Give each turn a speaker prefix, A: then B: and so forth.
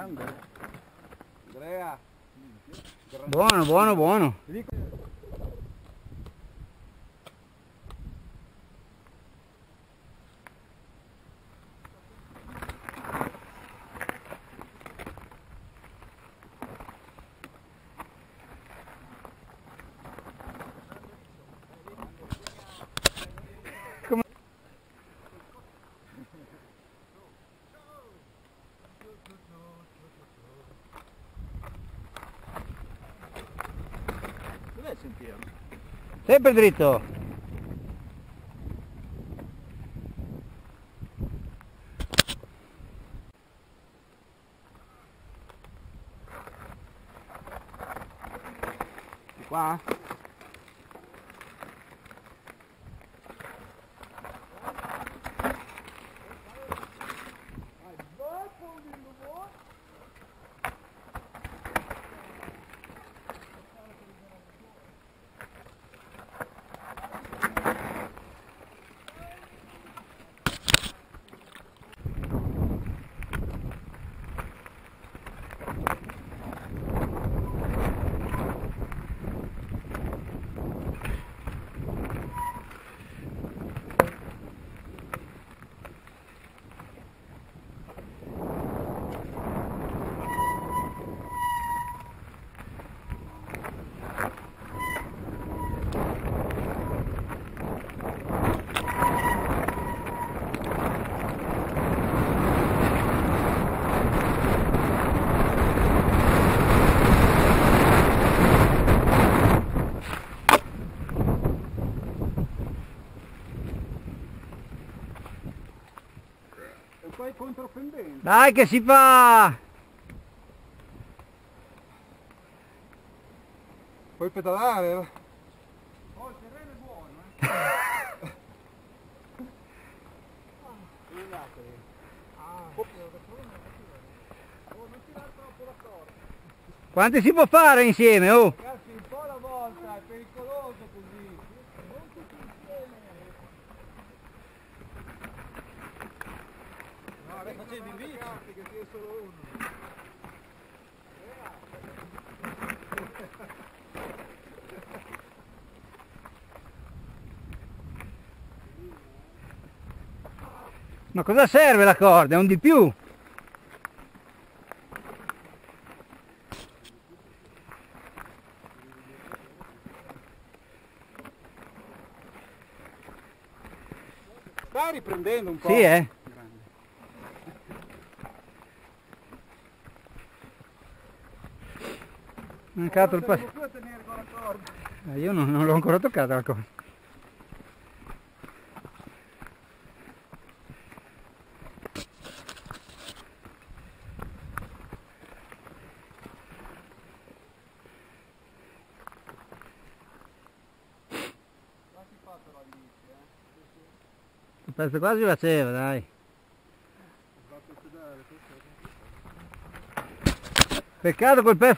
A: grande. Andrea.
B: Buono, buono, buono.
A: Dov'è il sentiero?
B: Sempre dritto.
A: Di qua? E poi controfendente.
B: Dai che si fa!
A: Puoi pedalare? Oh, il terreno è buono, non tirare troppo la corda.
B: Quanti si può fare insieme, oh?
A: Ragazzi, un po' alla volta, è pericoloso così. Non tutti insieme. No, adesso facevi in bici. Che sia solo uno.
B: Ma cosa serve la corda? È un di più.
A: Stai riprendendo un po'.
B: Sì, eh? Mancato il passo.
A: Non riesco più a tenere con la corda.
B: Io non l'ho ancora toccata la corda. Il pezzo quasi faceva, dai. Peccato quel pezzo.